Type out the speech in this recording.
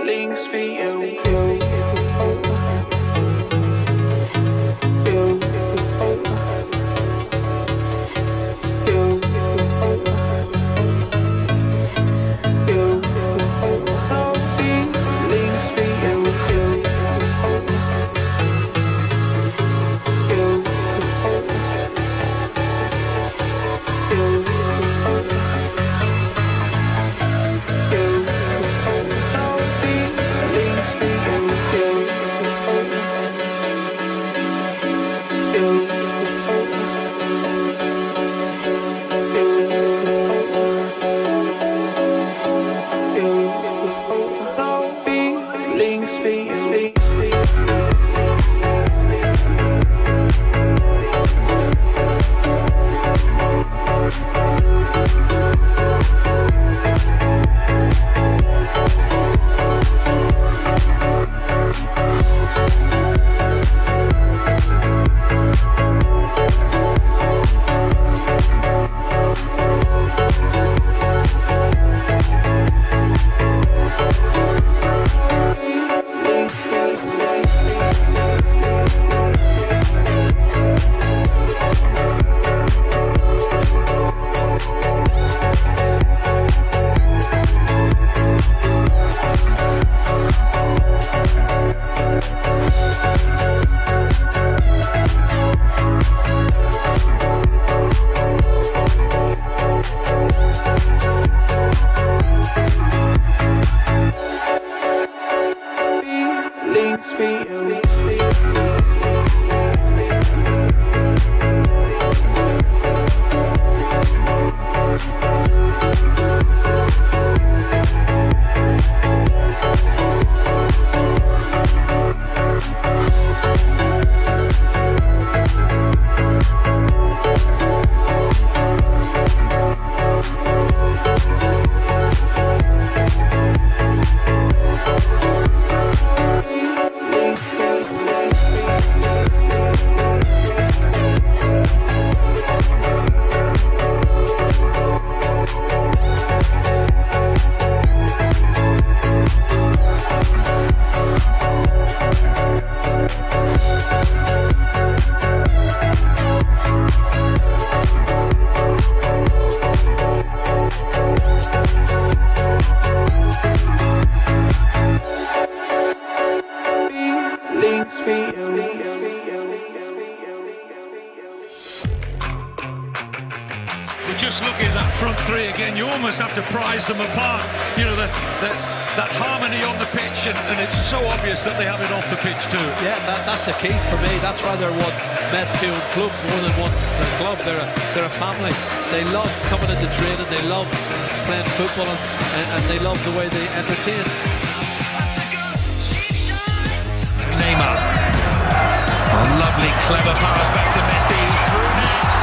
feelings for you. Just look at that front three again, you almost have to prize them apart. You know, that harmony on the pitch, and it's so obvious that they have it off the pitch too. Yeah, that's the key for me. That's why they're one masculine club more than one club. They're a family. They love coming into training, they love playing football, and they love the way they entertain. Neymar. A lovely, clever pass back to Messi, who's through now.